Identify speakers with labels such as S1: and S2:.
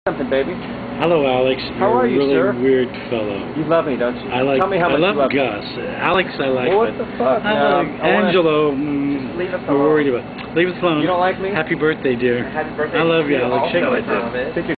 S1: Something, baby.
S2: Hello, Alex.
S1: How are you,
S2: You're a really
S1: sir?
S2: weird fellow.
S1: You love me, don't you? Tell me how much
S2: I love
S1: you love
S2: Gus. Alex, I like.
S1: Well, what the fuck?
S2: Angelo.
S1: Leave us
S2: We're
S1: alone.
S2: worried about. Leave us alone.
S1: You don't like me?
S2: Happy birthday, dear.
S1: Happy birthday.
S2: I love you, Alex.
S1: Shake my dick.